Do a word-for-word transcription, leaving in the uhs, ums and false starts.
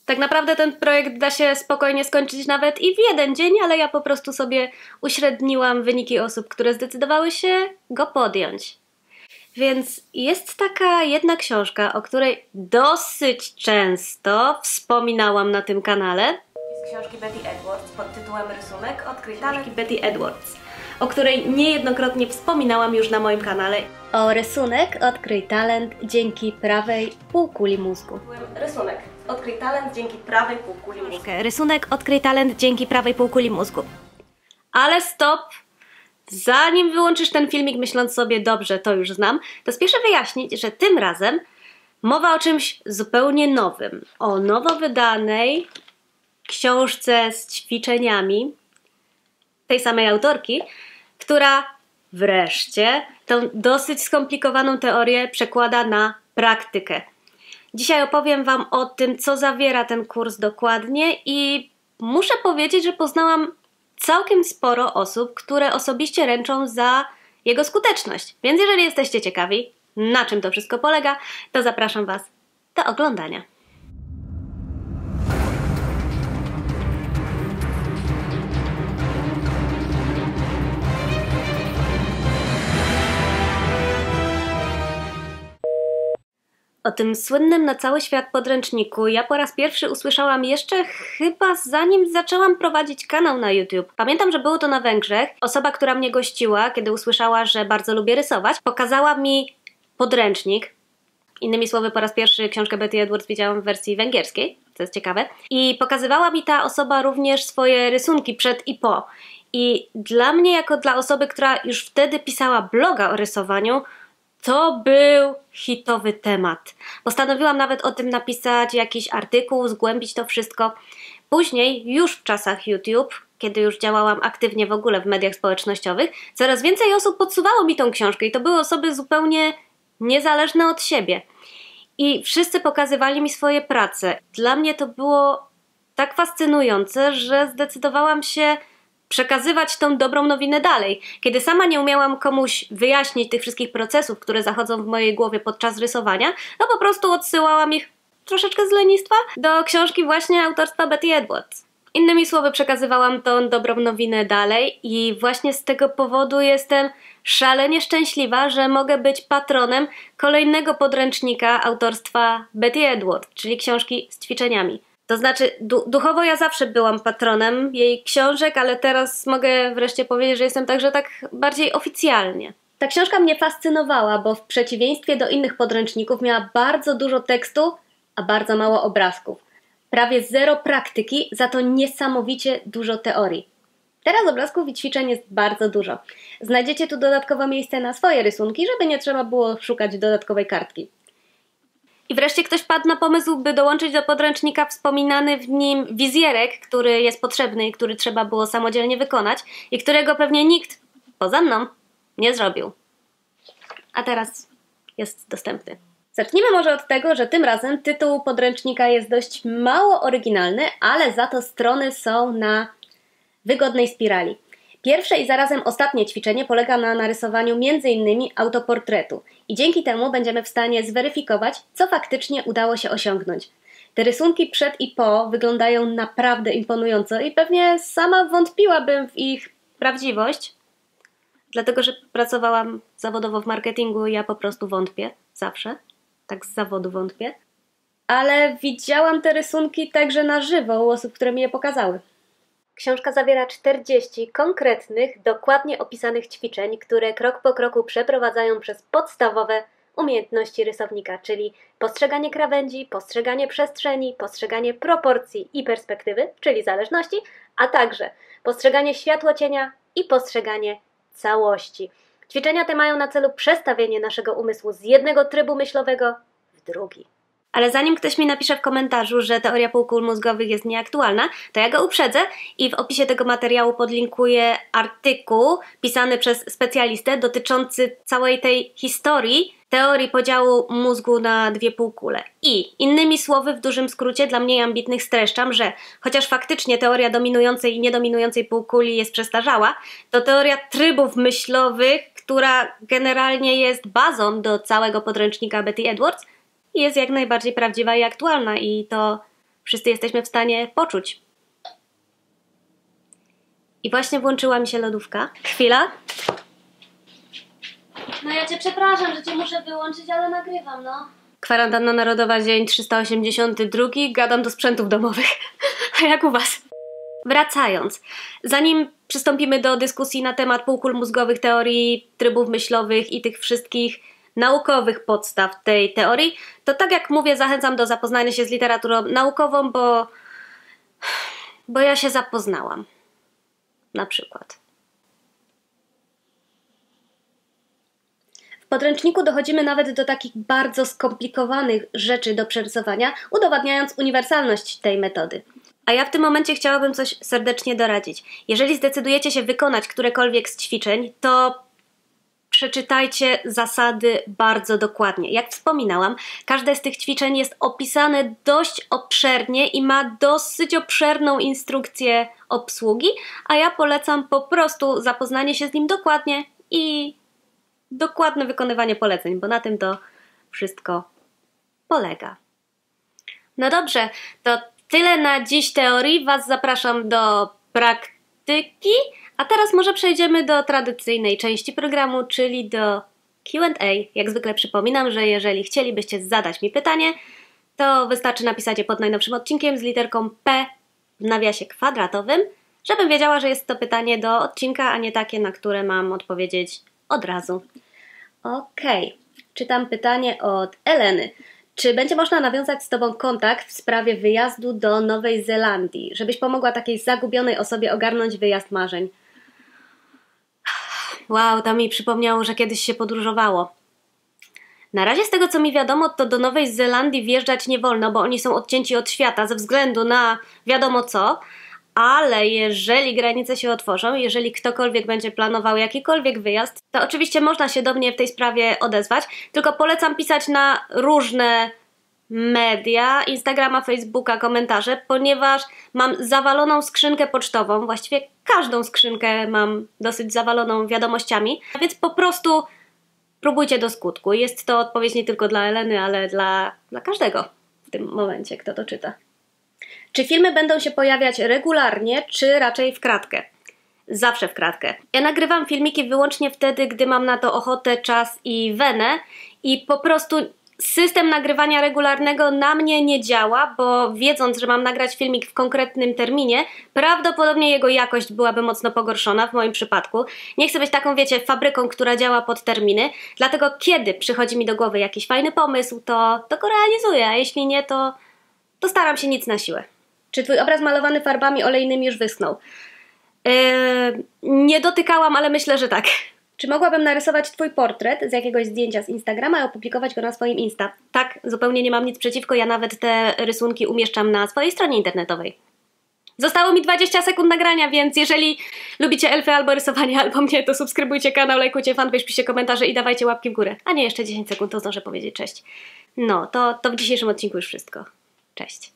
Tak naprawdę ten projekt da się spokojnie skończyć nawet i w jeden dzień, ale ja po prostu sobie uśredniłam wyniki osób, które zdecydowały się go podjąć. Więc jest taka jedna książka, o której dosyć często wspominałam na tym kanale. Z książki Betty Edwards pod tytułem Rysunek Odkryj talent Betty Edwards, o której niejednokrotnie wspominałam już na moim kanale. O rysunek Odkryj talent dzięki prawej półkuli mózgu. Rysunek Odkryj talent dzięki prawej półkuli mózgu. Rysunek Odkryj talent dzięki prawej półkuli mózgu. Ale stop! Zanim wyłączysz ten filmik myśląc sobie, dobrze, to już znam, to spieszę wyjaśnić, że tym razem mowa o czymś zupełnie nowym. O nowo wydanej książce z ćwiczeniami tej samej autorki, która wreszcie tą dosyć skomplikowaną teorię przekłada na praktykę. Dzisiaj opowiem Wam o tym, co zawiera ten kurs dokładnie i muszę powiedzieć, że poznałam całkiem sporo osób, które osobiście ręczą za jego skuteczność. Więc jeżeli jesteście ciekawi, na czym to wszystko polega, to zapraszam Was do oglądania. O tym słynnym na cały świat podręczniku ja po raz pierwszy usłyszałam jeszcze chyba zanim zaczęłam prowadzić kanał na YouTube. Pamiętam, że było to na Węgrzech. Osoba, która mnie gościła, kiedy usłyszała, że bardzo lubię rysować, pokazała mi podręcznik. Innymi słowy, po raz pierwszy książkę Betty Edwards widziałam w wersji węgierskiej, co jest ciekawe. I pokazywała mi ta osoba również swoje rysunki przed i po. I dla mnie, jako dla osoby, która już wtedy pisała bloga o rysowaniu, to był hitowy temat. Postanowiłam nawet o tym napisać jakiś artykuł, zgłębić to wszystko. Później, już w czasach YouTube, kiedy już działałam aktywnie w ogóle w mediach społecznościowych, coraz więcej osób podsuwało mi tą książkę i to były osoby zupełnie niezależne od siebie. I wszyscy pokazywali mi swoje prace. Dla mnie to było tak fascynujące, że zdecydowałam się przekazywać tą dobrą nowinę dalej. Kiedy sama nie umiałam komuś wyjaśnić tych wszystkich procesów, które zachodzą w mojej głowie podczas rysowania, no po prostu odsyłałam ich troszeczkę z lenistwa do książki właśnie autorstwa Betty Edwards. Innymi słowy, przekazywałam tą dobrą nowinę dalej i właśnie z tego powodu jestem szalenie szczęśliwa, że mogę być patronem kolejnego podręcznika autorstwa Betty Edwards, czyli książki z ćwiczeniami. To znaczy, du duchowo ja zawsze byłam patronem jej książek, ale teraz mogę wreszcie powiedzieć, że jestem także tak bardziej oficjalnie. Ta książka mnie fascynowała, bo w przeciwieństwie do innych podręczników miała bardzo dużo tekstu, a bardzo mało obrazków. Prawie zero praktyki, za to niesamowicie dużo teorii. Teraz obrazków i ćwiczeń jest bardzo dużo. Znajdziecie tu dodatkowe miejsce na swoje rysunki, żeby nie trzeba było szukać dodatkowej kartki. I wreszcie ktoś padł na pomysł, by dołączyć do podręcznika wspominany w nim wizjerek, który jest potrzebny i który trzeba było samodzielnie wykonać i którego pewnie nikt, poza mną, nie zrobił. A teraz jest dostępny. Zacznijmy może od tego, że tym razem tytuł podręcznika jest dość mało oryginalny, ale za to strony są na wygodnej spirali. Pierwsze i zarazem ostatnie ćwiczenie polega na narysowaniu między innymi autoportretu i dzięki temu będziemy w stanie zweryfikować, co faktycznie udało się osiągnąć. Te rysunki przed i po wyglądają naprawdę imponująco i pewnie sama wątpiłabym w ich prawdziwość, dlatego że pracowałam zawodowo w marketingu i ja po prostu wątpię, zawsze, tak z zawodu wątpię. Ale widziałam te rysunki także na żywo u osób, które mi je pokazały. Książka zawiera czterdzieści konkretnych, dokładnie opisanych ćwiczeń, które krok po kroku przeprowadzają przez podstawowe umiejętności rysownika, czyli postrzeganie krawędzi, postrzeganie przestrzeni, postrzeganie proporcji i perspektywy, czyli zależności, a także postrzeganie światłocienia i postrzeganie całości. Ćwiczenia te mają na celu przestawienie naszego umysłu z jednego trybu myślowego w drugi. Ale zanim ktoś mi napisze w komentarzu, że teoria półkul mózgowych jest nieaktualna, to ja go uprzedzę i w opisie tego materiału podlinkuję artykuł pisany przez specjalistę dotyczący całej tej historii teorii podziału mózgu na dwie półkule. I innymi słowy, w dużym skrócie dla mniej ambitnych streszczam, że chociaż faktycznie teoria dominującej i niedominującej półkuli jest przestarzała, to teoria trybów myślowych, która generalnie jest bazą do całego podręcznika Betty Edwards, jest jak najbardziej prawdziwa i aktualna i to wszyscy jesteśmy w stanie poczuć. I właśnie włączyła mi się lodówka. Chwila. No ja cię przepraszam, że cię muszę wyłączyć, ale nagrywam, no. Kwarantanna narodowa, dzień trzysta osiemdziesiąty drugi. Gadam do sprzętów domowych. A jak u was? Wracając, zanim przystąpimy do dyskusji na temat półkul mózgowych, teorii trybów myślowych i tych wszystkich naukowych podstaw tej teorii, to tak jak mówię, zachęcam do zapoznania się z literaturą naukową, bo... bo ja się zapoznałam. Na przykład. W podręczniku dochodzimy nawet do takich bardzo skomplikowanych rzeczy do przerysowania, udowadniając uniwersalność tej metody. A ja w tym momencie chciałabym coś serdecznie doradzić. Jeżeli zdecydujecie się wykonać którekolwiek z ćwiczeń, to przeczytajcie zasady bardzo dokładnie. Jak wspominałam, każde z tych ćwiczeń jest opisane dość obszernie i ma dosyć obszerną instrukcję obsługi, a ja polecam po prostu zapoznanie się z nim dokładnie i dokładne wykonywanie poleceń, bo na tym to wszystko polega. No dobrze, to tyle na dziś teorii. Was zapraszam do praktyki. A teraz może przejdziemy do tradycyjnej części programu, czyli do Q and A. Jak zwykle przypominam, że jeżeli chcielibyście zadać mi pytanie, to wystarczy napisać je pod najnowszym odcinkiem z literką P w nawiasie kwadratowym, żebym wiedziała, że jest to pytanie do odcinka, a nie takie, na które mam odpowiedzieć od razu. Okej, okay. Czytam pytanie od Eleny. Czy będzie można nawiązać z Tobą kontakt w sprawie wyjazdu do Nowej Zelandii, żebyś pomogła takiej zagubionej osobie ogarnąć wyjazd marzeń? Wow, to mi przypomniało, że kiedyś się podróżowało. Na razie z tego, co mi wiadomo, to do Nowej Zelandii wjeżdżać nie wolno, bo oni są odcięci od świata ze względu na wiadomo co, ale jeżeli granice się otworzą, jeżeli ktokolwiek będzie planował jakikolwiek wyjazd, to oczywiście można się do mnie w tej sprawie odezwać, tylko polecam pisać na różne media, Instagrama, Facebooka, komentarze, ponieważ mam zawaloną skrzynkę pocztową, właściwie każdą skrzynkę mam dosyć zawaloną wiadomościami, więc po prostu próbujcie do skutku. Jest to odpowiedź nie tylko dla Eleny, ale dla, dla każdego w tym momencie, kto to czyta. Czy filmy będą się pojawiać regularnie, czy raczej w kratkę? Zawsze w kratkę. Ja nagrywam filmiki wyłącznie wtedy, gdy mam na to ochotę, czas i wenę i po prostu system nagrywania regularnego na mnie nie działa, bo wiedząc, że mam nagrać filmik w konkretnym terminie, prawdopodobnie jego jakość byłaby mocno pogorszona w moim przypadku. Nie chcę być taką, wiecie, fabryką, która działa pod terminy, dlatego kiedy przychodzi mi do głowy jakiś fajny pomysł, to, to go realizuję, a jeśli nie, to, to staram się nic na siłę. Czy twój obraz malowany farbami olejnymi już wyschnął? Yy, nie dotykałam, ale myślę, że tak. Czy mogłabym narysować twój portret z jakiegoś zdjęcia z Instagrama i opublikować go na swoim Insta? Tak, zupełnie nie mam nic przeciwko, ja nawet te rysunki umieszczam na swojej stronie internetowej. Zostało mi dwadzieścia sekund nagrania, więc jeżeli lubicie elfy albo rysowanie, albo mnie, to subskrybujcie kanał, lajkujcie fanpage, piszcie komentarze i dawajcie łapki w górę. A nie, jeszcze dziesięć sekund, to zdążę powiedzieć cześć. No, to, to w dzisiejszym odcinku już wszystko. Cześć.